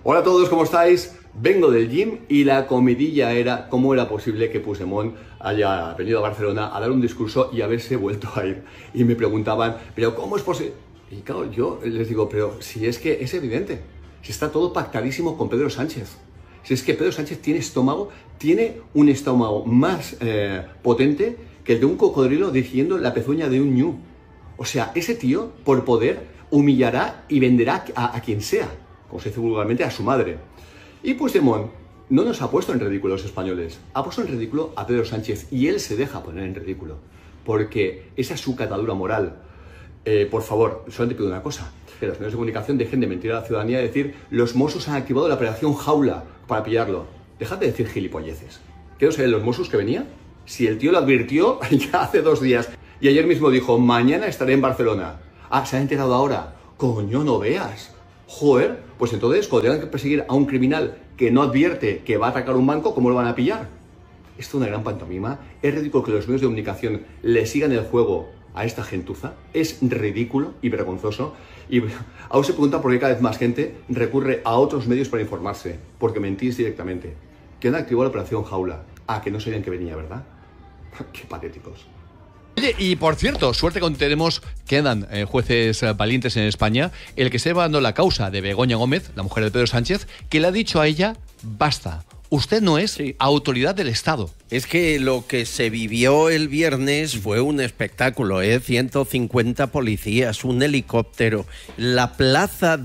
Hola a todos, ¿cómo estáis? Vengo del gym y la comidilla era cómo era posible que Puigdemont haya venido a Barcelona a dar un discurso y haberse vuelto a ir. Y me preguntaban, ¿pero cómo es posible? Y claro, yo les digo, pero si es que es evidente, si está todo pactadísimo con Pedro Sánchez. Si es que Pedro Sánchez tiene un estómago más potente que el de un cocodrilo dirigiendo la pezuña de un ñu. O sea, ese tío, por poder, humillará y venderá a quien sea, como se dice vulgarmente, a su madre. Y Puigdemont no nos ha puesto en ridículo a los españoles, ha puesto en ridículo a Pedro Sánchez y él se deja poner en ridículo, porque esa es su catadura moral. Por favor, solamente pido una cosa, que los medios de comunicación dejen de mentir a la ciudadanía y decir los Mossos han activado la operación Jaula para pillarlo. Dejad de decir gilipolleces. ¿Qué no sabían los Mossos que venía? Si el tío lo advirtió ya hace 2 días y ayer mismo dijo, mañana estaré en Barcelona. Ah, ¿se han enterado ahora? Coño, no veas. Joder, pues entonces cuando tengan que perseguir a un criminal que no advierte que va a atacar un banco, ¿cómo lo van a pillar? Esto es una gran pantomima. Es ridículo que los medios de comunicación le sigan el juego a esta gentuza. Es ridículo y vergonzoso. Y aún se pregunta por qué cada vez más gente recurre a otros medios para informarse, porque mentís directamente. ¿Quién activó la operación Jaula? Ah, que no sabían que venía, ¿verdad? Qué patéticos. Oye, y por cierto, suerte que tenemos, quedan jueces valientes en España, el que está llevando la causa de Begoña Gómez, la mujer de Pedro Sánchez, que le ha dicho a ella, basta, usted no es autoridad del Estado. Es que lo que se vivió el viernes fue un espectáculo, 150 policías, un helicóptero. La plaza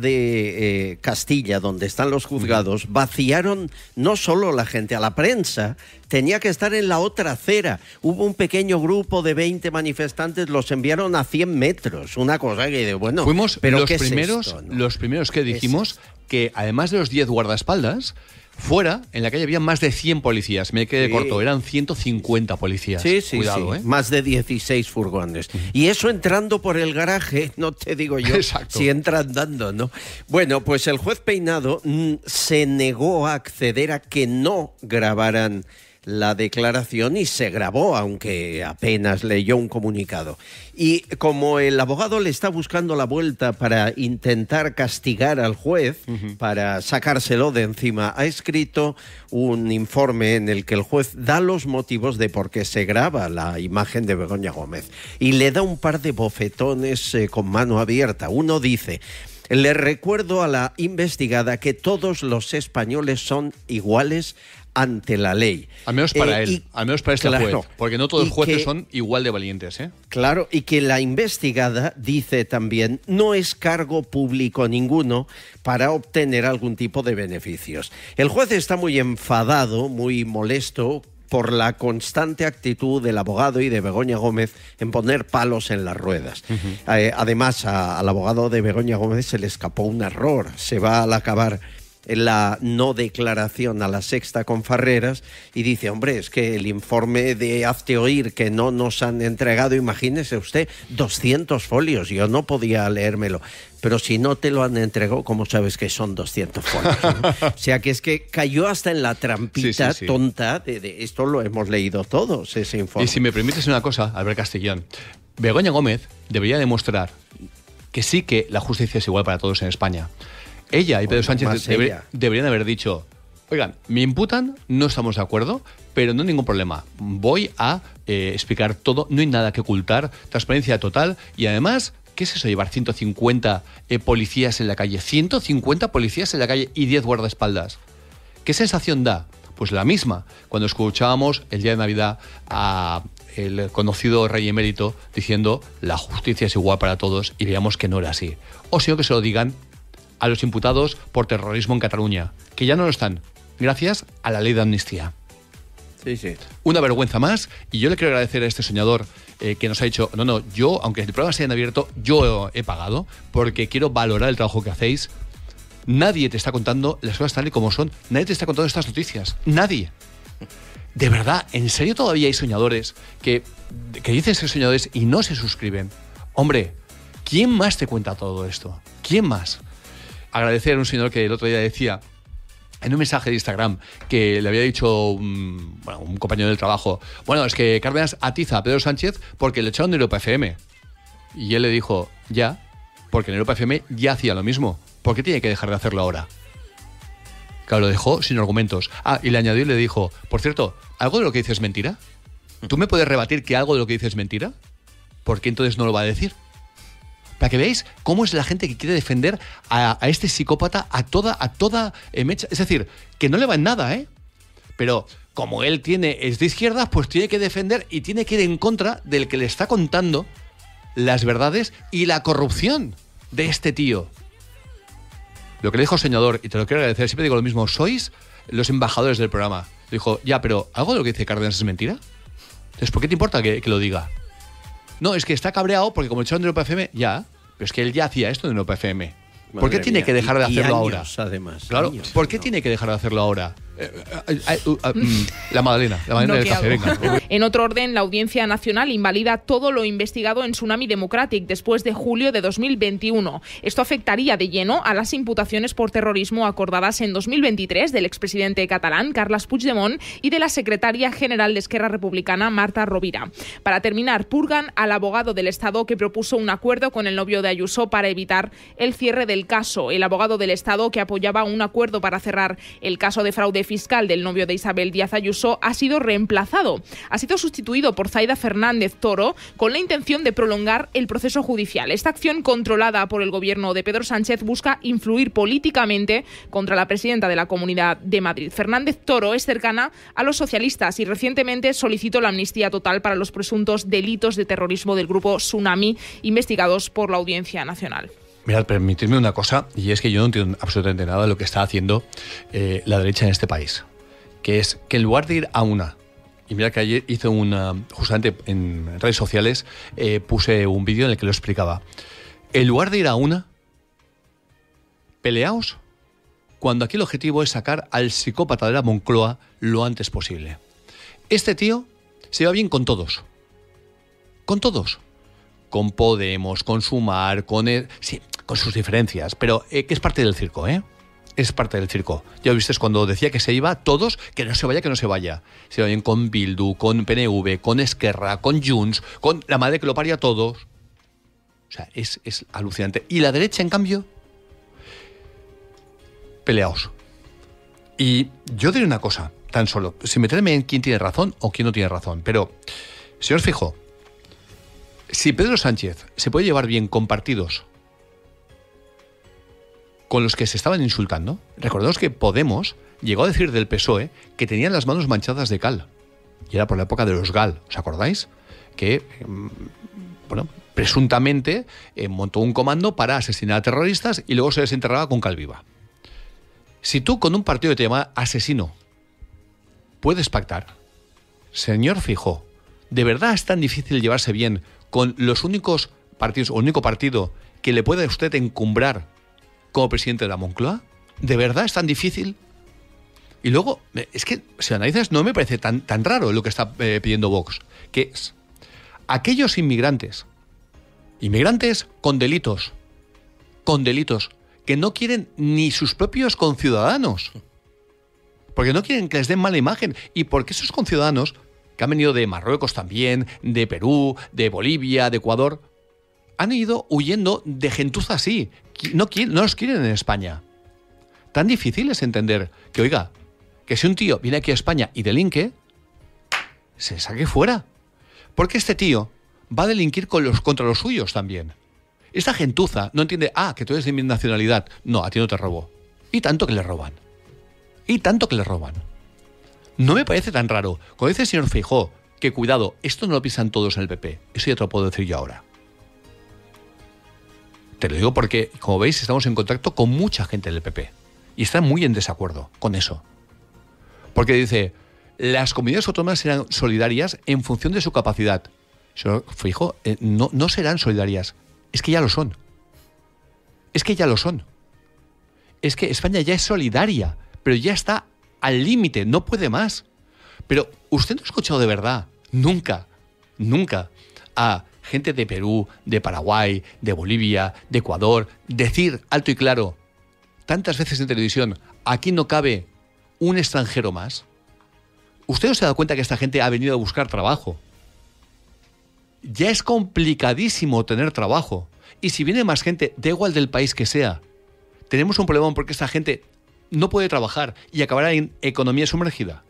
de Castilla, donde están los juzgados, vaciaron no solo la gente, a la prensa. Tenía que estar en la otra acera. Hubo un pequeño grupo de 20 manifestantes, los enviaron a 100 metros. Una cosa que, bueno, fuimos pero los ¿qué primeros, es esto, no? los primeros que dijimos que además de los 10 guardaespaldas, fuera, en la calle había más de 100 policías. Me quedé corto, eran 150 policías. Sí, cuidado, más de 16 furgones. Y eso entrando por el garaje, no te digo yo. Exacto. Si entra andando, ¿no? Bueno, pues el juez Peinado se negó a acceder a que no grabaran la declaración y se grabó, aunque apenas leyó un comunicado. Y como el abogado le está buscando la vuelta para intentar castigar al juez, para sacárselo de encima, ha escrito un informe en el que el juez da los motivos de por qué se graba la imagen de Begoña Gómez y le da un par de bofetones con mano abierta. Uno dice: le recuerdo a la investigada que todos los españoles son iguales ante la ley. Al menos para él, al menos para este juez, porque no todos los jueces son igual de valientes, ¿eh? Claro, y que la investigada, dice también, no es cargo público ninguno para obtener algún tipo de beneficios. El juez está muy enfadado, muy molesto por la constante actitud del abogado y de Begoña Gómez en poner palos en las ruedas. Además, al abogado de Begoña Gómez se le escapó un error. Se va al acabar la no declaración a la Sexta con Farreras y dice, hombre, es que el informe de hazte oír que no nos han entregado, imagínese usted, 200 folios, yo no podía leérmelo. Pero si no te lo han entregado, ¿cómo sabes que son 200 folios? ¿No? O sea, que es que cayó hasta en la trampita tonta de esto lo hemos leído todos, ese informe. Y si me permites una cosa, Albert Castellón, Begoña Gómez debería demostrar que sí que la justicia es igual para todos en España. Ella y Pedro Sánchez deberían haber dicho, oigan, me imputan, no estamos de acuerdo, pero no hay ningún problema. Voy a explicar todo, no hay nada que ocultar, transparencia total y además, ¿qué es eso llevar 150 policías en la calle? 150 policías en la calle y 10 guardaespaldas. ¿Qué sensación da? Pues la misma, cuando escuchábamos el día de Navidad a el conocido rey emérito diciendo la justicia es igual para todos y veíamos que no era así. O si no, que se lo digan a los imputados por terrorismo en Cataluña, que ya no lo están, gracias a la ley de amnistía. Sí, sí. Una vergüenza más, y yo le quiero agradecer a este soñador que nos ha dicho, yo, aunque el programa sea en abierto, yo he pagado, porque quiero valorar el trabajo que hacéis. Nadie te está contando las cosas tal y como son, nadie te está contando estas noticias, nadie. De verdad, ¿en serio todavía hay soñadores que dicen ser soñadores y no se suscriben? Hombre, ¿quién más te cuenta todo esto? ¿Quién más? Agradecer a un señor que el otro día decía en un mensaje de Instagram que le había dicho un compañero del trabajo, bueno, es que Cárdenas atiza a Pedro Sánchez porque le echaron de Europa FM. Y él le dijo, ya, porque en Europa FM ya hacía lo mismo. ¿Por qué tiene que dejar de hacerlo ahora? Claro, lo dejó sin argumentos. Y le añadió y le dijo, por cierto, ¿algo de lo que dices es mentira? ¿Tú me puedes rebatir que algo de lo que dices es mentira? ¿Por qué entonces no lo va a decir? Para que veáis cómo es la gente que quiere defender a este psicópata a toda mecha. Es decir, que no le va en nada, ¿eh? Pero como él es de izquierda, pues tiene que defender y tiene que ir en contra del que le está contando las verdades y la corrupción de este tío. Lo que le dijo el senador, y te lo quiero agradecer, siempre digo lo mismo, sois los embajadores del programa. Le dijo, ya, pero ¿algo de lo que dice Cárdenas es mentira? Entonces, ¿por qué te importa que lo diga? No, es que está cabreado porque como le echaron de Europa FM, ya, pero es que él ya hacía esto de Europa FM. ¿Por qué tiene que dejar de hacerlo ahora? Además, claro, ¿por qué tiene que dejar de hacerlo ahora? La Magdalena del café, venga. En otro orden, la Audiencia Nacional invalida todo lo investigado en Tsunami Democratic después de julio de 2021. Esto afectaría de lleno a las imputaciones por terrorismo acordadas en 2023 del expresidente catalán Carles Puigdemont y de la secretaria general de Esquerra Republicana Marta Rovira. Para terminar, purgan al abogado del Estado que propuso un acuerdo con el novio de Ayuso para evitar el cierre del caso. El abogado del Estado que apoyaba un acuerdo para cerrar el caso de fraude fiscal del novio de Isabel Díaz Ayuso ha sido reemplazado. Ha sido sustituido por Zaida Fernández Toro con la intención de prolongar el proceso judicial. Esta acción controlada por el gobierno de Pedro Sánchez busca influir políticamente contra la presidenta de la Comunidad de Madrid. Fernández Toro es cercana a los socialistas y recientemente solicitó la amnistía total para los presuntos delitos de terrorismo del grupo Tsunami investigados por la Audiencia Nacional. Mirad, permitidme una cosa, y es que yo no entiendo absolutamente nada de lo que está haciendo la derecha en este país. Que es que en lugar de ir a una, y mira que ayer hice justamente en redes sociales, puse un vídeo en el que lo explicaba. En lugar de ir a una, peleaos cuando aquí el objetivo es sacar al psicópata de la Moncloa lo antes posible. Este tío se va bien con todos. Con todos. Con Podemos, con Sumar, sí, con sus diferencias, pero que es parte del circo, ¿eh? Es parte del circo. Ya lo viste cuando decía que se iba todos, que no se vaya, que no se vaya. Se vayan con Bildu, con PNV, con Esquerra, con Junts, con la madre que lo paría a todos. O sea, es alucinante. Y la derecha, en cambio, peleaos. Y yo diré una cosa, tan solo, sin meterme en quién tiene razón o quién no tiene razón, pero, señor Feijóo, si Pedro Sánchez se puede llevar bien con partidos con los que se estaban insultando, recordemos que Podemos llegó a decir del PSOE que tenían las manos manchadas de cal. Y era por la época de los GAL, ¿os acordáis? Que, bueno, presuntamente montó un comando para asesinar a terroristas y luego se les enterraba con cal viva. Si tú con un partido que te llama asesino puedes pactar, señor Feijóo, ¿de verdad es tan difícil llevarse bien con los únicos partidos, o el único partido que le puede a usted encumbrar como presidente de la Moncloa? ¿De verdad es tan difícil? Y luego, es que si analizas, no me parece tan raro lo que está pidiendo Vox, que es aquellos inmigrantes con delitos, que no quieren ni sus propios conciudadanos, porque no quieren que les den mala imagen, y porque esos conciudadanos que han venido de Marruecos también, de Perú, de Bolivia, de Ecuador, han ido huyendo de gentuza así. No los quieren en España. Tan difícil es entender que, oiga, que si un tío viene aquí a España y delinque, se saque fuera. Porque este tío va a delinquir contra los suyos también. Esta gentuza no entiende, que tú eres de mi nacionalidad. No, a ti no te robo. Y tanto que le roban. No me parece tan raro. Cuando dice el señor Feijóo que cuidado, esto no lo piensan todos en el PP. Eso ya te lo puedo decir yo ahora. Te lo digo porque, como veis, estamos en contacto con mucha gente del PP. Y están muy en desacuerdo con eso. Porque dice, las comunidades autónomas serán solidarias en función de su capacidad. Señor Feijóo, no serán solidarias. Es que ya lo son. Es que España ya es solidaria, pero ya está al límite, no puede más. Pero usted no ha escuchado de verdad, nunca, a gente de Perú, de Paraguay, de Bolivia, de Ecuador, decir alto y claro, tantas veces en televisión, aquí no cabe un extranjero más. ¿Usted no se da cuenta que esta gente ha venido a buscar trabajo? Ya es complicadísimo tener trabajo. Y si viene más gente, da igual del país que sea, tenemos un problema porque esta gente no puede trabajar y acabará en economía sumergida.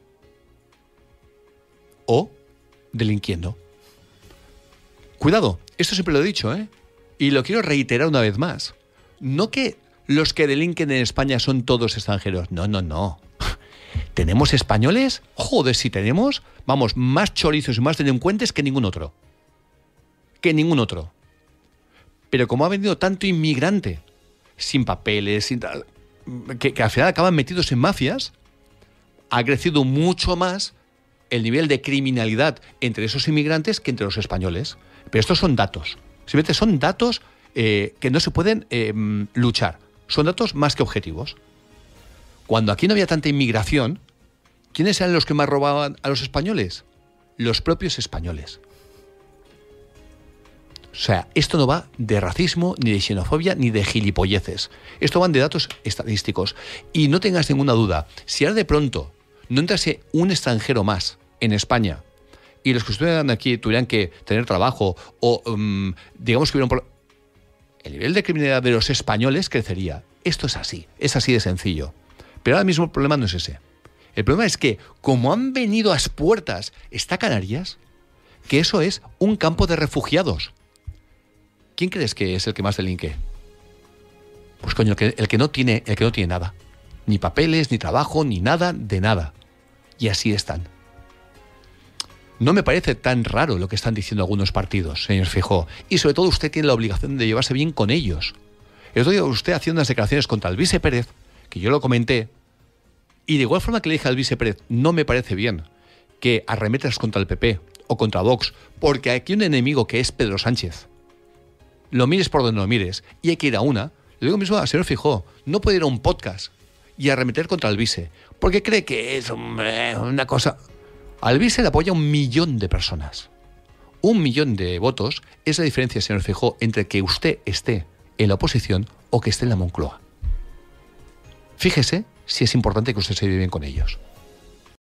O delinquiendo. Cuidado, esto siempre lo he dicho, ¿eh? Y lo quiero reiterar una vez más. No que los que delinquen en España son todos extranjeros. No, no, no. ¿Tenemos españoles? Joder, si tenemos, vamos, más chorizos y más delincuentes que ningún otro. Que ningún otro. Pero como ha venido tanto inmigrante, sin papeles, sin tal, que al final acaban metidos en mafias, ha crecido mucho más el nivel de criminalidad entre esos inmigrantes que entre los españoles. Pero estos son datos. Simplemente son datos que no se pueden luchar. Son datos más que objetivos. Cuando aquí no había tanta inmigración, ¿quiénes eran los que más robaban a los españoles? Los propios españoles. O sea, esto no va de racismo, ni de xenofobia, ni de gilipolleces. Esto van de datos estadísticos. Y no tengas ninguna duda, si ahora de pronto no entrase un extranjero más en España y los que estuvieran aquí tuvieran que tener trabajo o digamos que el nivel de criminalidad de los españoles crecería. Esto es así de sencillo. Pero ahora mismo el problema no es ese. El problema es que, como han venido a las puertas esta Canarias, que eso es un campo de refugiados. ¿Quién crees que es el que más delinque? Pues coño, el que no tiene nada. Ni papeles, ni trabajo, ni nada de nada. Y así están. No me parece tan raro lo que están diciendo algunos partidos, señor Feijóo. Y sobre todo usted tiene la obligación de llevarse bien con ellos. El otro día usted haciendo unas declaraciones contra Alvise Pérez, que yo lo comenté, y de igual forma que le dije a Alvise Pérez, no me parece bien que arremetas contra el PP o contra Vox, porque aquí hay un enemigo que es Pedro Sánchez. Lo mires por donde lo mires, y hay que ir a una. Le digo mismo al señor Feijóo, no puede ir a un podcast y arremeter contra Alvise, porque cree que es una cosa... Alvise le apoya 1 millón de personas. 1 millón de votos es la diferencia, señor Feijóo, entre que usted esté en la oposición o que esté en la Moncloa. Fíjese si es importante que usted se lleve bien con ellos.